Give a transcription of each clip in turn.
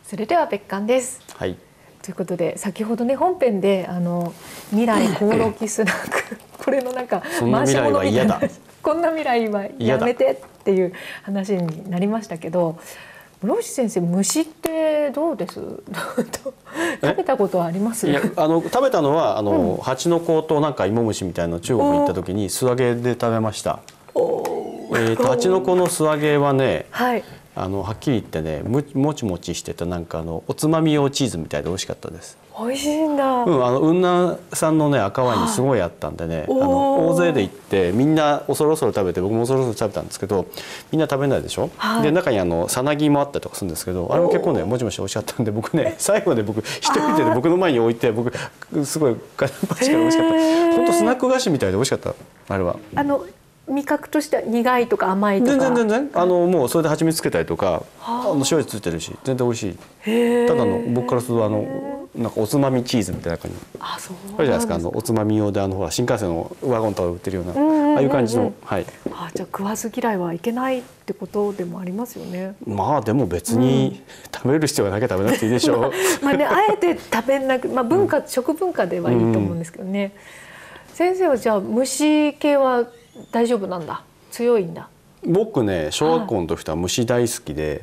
それでは別館です。 はい。 ということで先ほどね本編で未来コオロギスナックこれのなんかそんな未来は嫌だこんな未来はやめてっていう話になりましたけど、室伏先生、虫ってどうです？食べたことはあります？ いや食べたのは蜂の子となんか芋虫みたいなの中国に行った時に素揚げで食べました。蜂の子の素揚げはね、 はい、 はっきり言ってねもちもちしててなんかおつまみ用チーズみたいで美味しかったです。 美味しいんだ。 雲南産のね赤ワインにすごいあったんでね、大勢で行ってみんな恐る恐る食べて僕も恐る恐る食べたんですけどみんな食べないでしょ、はい、で中にさなぎもあったりとかするんですけどあれも結構ねもちもち美味しかったんで僕ね最後で僕一人で僕の前に置いて僕すごいガラパチから美味しかった。本当スナック菓子みたいで美味しかったあれは。 味覚としては苦いとか甘いとか全然もうそれで蜂蜜つけたりとか塩味ついてるし全然美味しい。ただ僕からするとなんかおつまみチーズみたいな感じあるじゃないですかおつまみ用でほら新幹線のワゴンとか売ってるようなああいう感じの。はい。 じゃあ食わず嫌いはいけないってことでもありますよね。 まあでも別に食べる必要がなきゃ食べなくていいでしょう。 まあねあえて食べなく食文化ではいいと思うんですけどね。先生はじゃあ虫系は大丈夫なんだ、強いんだ。 僕ね小学校の時とは虫大好きで、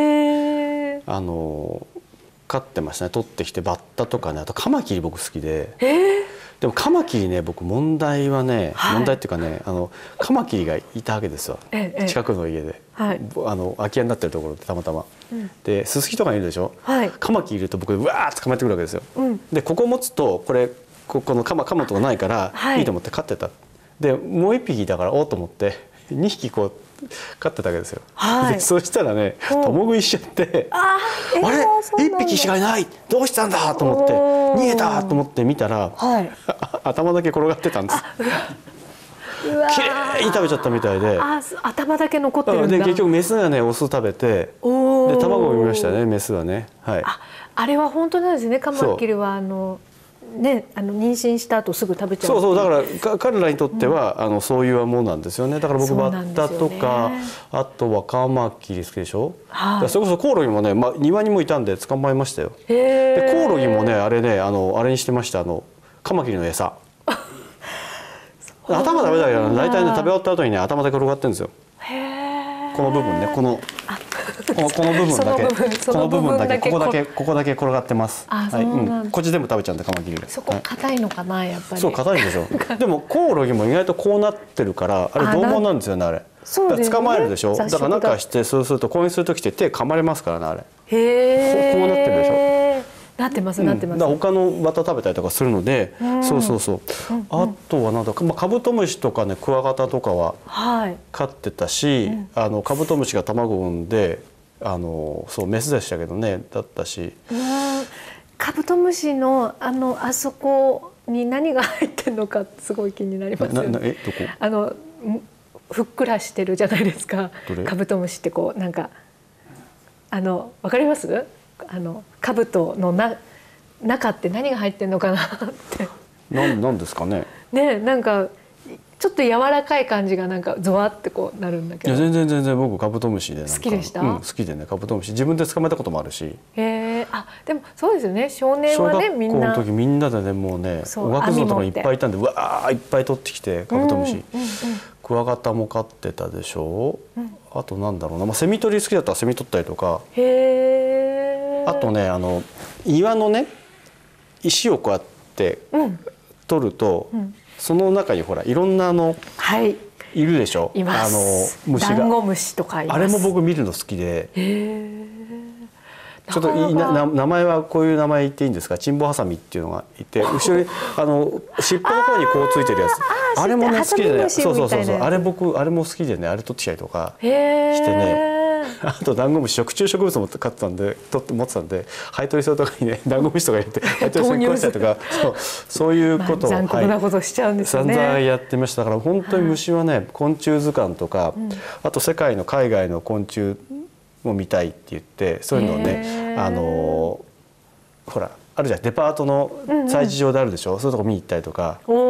飼ってましたね。取ってきてバッタとかね、あとカマキリ僕好きで、でもカマキリね僕問題はね、問題っていうかねカマキリがいたわけですよ、近くの家で、空き家になってるところでたまたま、でススキとかいるでしょ、カマキリいると僕うわーって捕まえてくるわけですよ、でここ持つとこのカマとかないからいいと思って飼ってた。でもう一匹だからおうと思って2匹こう飼ってたわけですよ。でそうしたらね共食いしちゃってあれ1匹しかいないどうしたんだと思って逃げたと思って見たら頭だけ転がってたんです。きれいに食べちゃったみたいで頭だけ残ってるんだ。 で結局メスがねオス食べてで卵を産みましたねメスはね。はい。 あれは本当なんですね。カマキリはね、妊娠した後すぐ食べちゃう。 そうだから彼らにとっては、そういうものなんですよね。だから僕バッタとかあとはカマキリ好きでしょ、それこそコオロギもね、庭にもいたんで捕まえましたよ。でコオロギもねあれにしてました、カマキリの餌頭食べたけど大体ね食べ終わった後にね頭だけ転がってるんですよ。この部分ねこの部分だけここだけ転がってます。こっち全部食べちゃうんでカマキリで。 そこ硬いのかなやっぱり。 そう硬いでしょ。でもコオロギも意外とこうなってるからあれ獰猛なんですよねあれ。捕まえるでしょ。だからなんかしてそうするとこうする時って手噛まれますからねあれ。こうなってるでしょ。 なってますなってます。 他のバッタ食べたりとかするので、そうあとはなんだカブトムシとかねクワガタとかは飼ってたし、カブトムシが卵を産んでそうメスでしたけどねだったし。 カブトムシのあそこに何が入ってるのかすごい気になりますよね。どこ？ふっくらしてるじゃないですか。カブトムシってこうなんかわかります？カブトの中って何が入ってるのかなって。 なんですかね。 ね、なんかちょっと柔らかい感じがなんかゾワってこうなるんだけど。 いや全然僕カブトムシでなんか好きでした。 好きでねカブトムシ自分で捕まえたこともあるし。 でもそうですよね。少年はねみんな。 小学校の時みんなでねもうねおがくずのところにいっぱいいたんでうわーいっぱい取ってきてカブトムシ。クワガタも飼ってたでしょ。あとなんだろうな、セミ取り好きだったらセミ取ったりとか。あとね岩のね石をこうやって取ると、その中にほらいろんないるでしょ。 います。 虫が。 ダンゴムシとかいます。 あれも僕見るの好きで。ちょっと名前はこういう名前言っていいんですか。チンボハサミっていうのがいて後ろに尻尾の方にこうついてるやつ。あれもね好きでね。そうあれも好きでねあれ取ってきたりとかしてね。あとダンゴムシ食虫植物も飼ってたんで持ってたんでハエ取りするとかにねダンゴムシとか入れてハエ取りするにしたりとかそういうことを残酷なことしちゃうんですよね。 散々やってました。だから本当に虫はね昆虫図鑑とかあと世界の海外の昆虫も見たいって言ってそういうのをねほらあるじゃんデパートの催事場であるでしょ、そういうとこ見に行ったりとか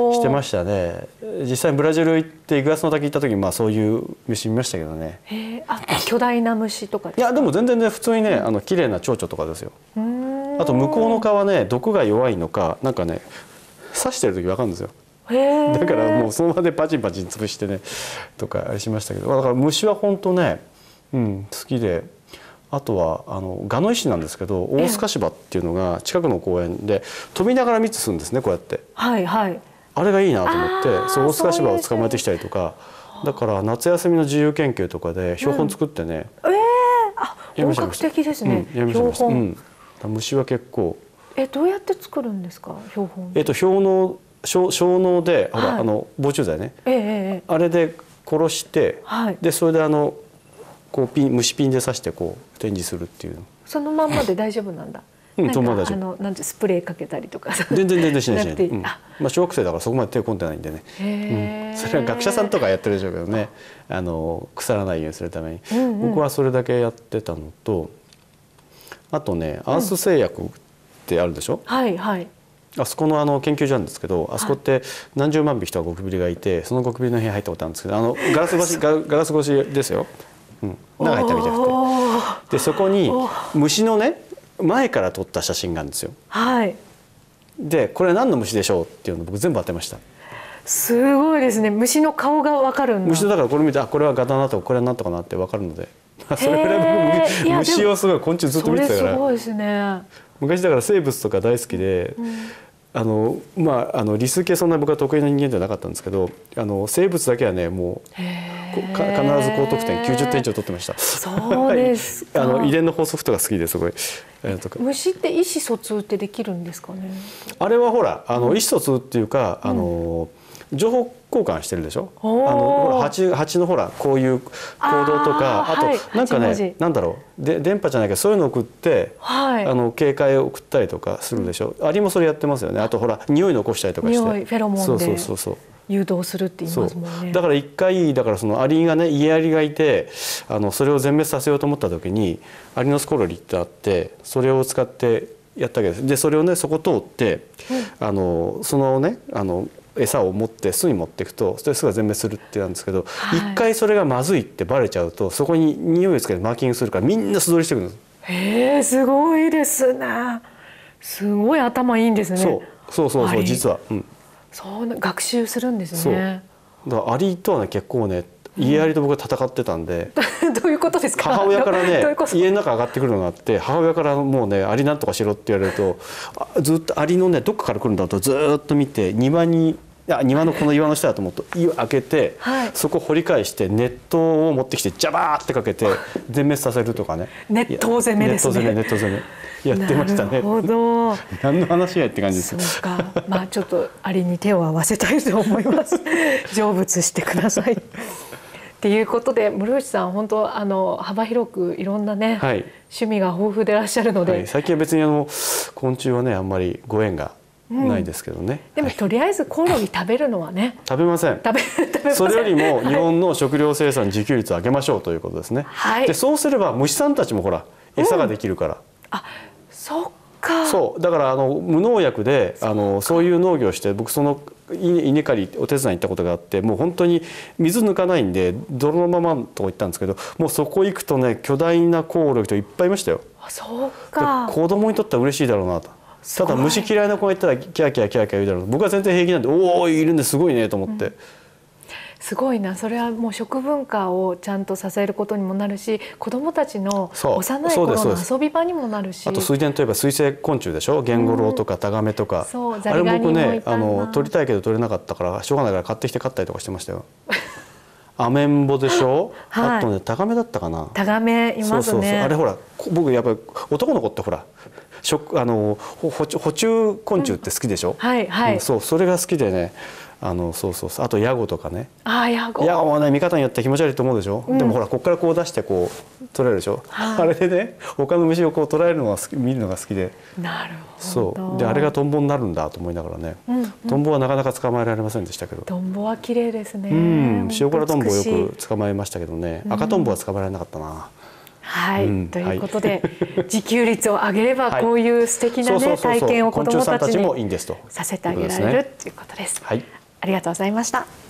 してましたね。実際ブラジル行ってイグアスの滝行った時にまあそういう虫見ましたけどね。 巨大な虫とかですか？ いやでも全然ね普通にね綺麗な蝶々とかですよ。あと向こうの蚊はね毒が弱いのかなんかね刺してる時分かるんですよ。だからもうその場でパチンパチン潰してねとかあれしましたけど、だから虫は本当ね、好きで、あとはガの石なんですけどオオスカシバっていうのが近くの公園で飛びながら蜜吸うんですね、こうやって。 はいはい。 あれがいいなと思ってそうオオスカシバを捕まえてきたりとか、だから夏休みの自由研究とかで標本作ってね、 本格的ですね。標本、 虫は結構どうやって作るんですか標本？ 小脳でほら防虫剤ね、あれで殺して、でそれでこう虫ピンで刺してこう展示するっていう。 そのまんまで大丈夫なんだ。なんてスプレーかけたりとか。 全然しない。まあ小学生だからそこまで手を込んでないんでね。それは学者さんとかやってるでしょうけどね。腐らないようにするために。僕はそれだけやってたのと、あとねアース製薬ってあるでしょ。はいはい。あそこの研究所なんですけど、あそこって何十万匹とかゴキブリがいて、そのゴキブリの部屋入ったことあるんですけど、ガラス越しですよ。中入ったわけじゃなくて、でそこに虫のね前から撮った写真があるんですよ。はい。でこれ何の虫でしょうっていうのを僕全部当てました。 すごいですね。虫の顔がわかるんだ。 虫だからこれ見てこれはガだなとかこれは何とかなってわかるので、それぐらい僕虫をすごい昆虫ずっと見てたから。 すごいですね。 昔だから生物とか大好きで、理数系そんなに僕は得意な人間ではなかったんですけど、生物だけはねもう必ず高得点90点以上取ってました。 そうですか。 遺伝の法則とか好きですごい。 虫って意思疎通ってできるんですかね。 あれはほら意思疎通っていうか情報交換してるでしょ。蜂のほらこういう行動とか、あとなんかねなんだろう電波じゃないけどそういうのを送って警戒を送ったりとかするでしょ。アリもそれやってますよね。あとほら匂い残したりとかして、 匂いフェロモンで誘導するって言いますもんね。 だから一回だからそのアリがね家アリがいてそれを全滅させようと思った時にアリノスコロリってあってそれを使ってやったわけです。でそれをねそこ通ってそのね餌を持って巣に持っていくとそれ巣が全滅するってなんですけど、一回それがまずいってバレちゃうとそこに匂いをつけてマーキングするからみんな素通りしてくるんです。 へえ、すごいですね。すごい頭いいんですね。 そう実は、 そう学習するんですね。 だからアリとはね結構ね家アリと僕は戦ってたんで。 どういうことですか。 母親からね家の中上がってくるのがあって、母親からもうねアリなんとかしろって言われるとずっとアリのねどっかから来るんだとずっと見て庭のこの岩の下だと思うと岩開けて、そこ掘り返して熱湯を持ってきてジャバーってかけて全滅させるとかね。 熱湯攻めですね。 熱湯攻めやってましたね。 なるほど。 何の話やって感じです。 そうか。まあちょっとアリに手を合わせたいと思います。成仏してください。っていうことで室伏さん本当幅広くいろんなね、趣味が豊富でいらっしゃるので、 最近は別に昆虫はねあんまりご縁がないですけどね。 でもとりあえずコオロギ食べるのはね。 食べません。それよりも日本の食料生産自給率を上げましょうということですね。でそうすれば虫さんたちもほら餌ができるから。 そっか。 そうだから無農薬でそういう農業をして僕その稲刈りお手伝いに行ったことがあって、もう本当に水抜かないんで泥のままのとこ行ったんですけど、もうそこ行くとね巨大なコオロギといっぱいいましたよ。 そうか。 子供にとっては嬉しいだろうなと。ただ虫嫌いな子がいたらキャーキャーキャーキャー言うだろう。僕は全然平気なんでおおいるんですごいねと思って。 すごいな。それはもう食文化をちゃんと支えることにもなるし、子どもたちの幼い頃の遊び場にもなるし、 あと水田といえば水生昆虫でしょ。ゲンゴロウとかタガメとか、あれ僕ね取りたいけど取れなかったからしょうがないから買ってきて飼ったりとかしてましたよ。アメンボでしょ、あとねタガメだったかな。 タガメいますね。 あれほら僕やっぱり男の子ってほら捕虫昆虫って好きでしょ。それが好きでね。あとヤゴとかね。ヤゴもね見方によって気持ち悪いと思うでしょ。でもほらここからこう出してこう捉えるでしょ。あれでね他の虫をこう捉えるのが見るのが好きで。 なるほど。 であれがトンボになるんだと思いながらね。トンボはなかなか捕まえられませんでしたけど。 トンボは綺麗ですね。 塩辛トンボをよく捕まえましたけどね。赤トンボは捕まえられなかったな。 はい、ということで、自給率を上げればこういう素敵なね体験を子どもたちにさせてあげられるということです。 ありがとうございました。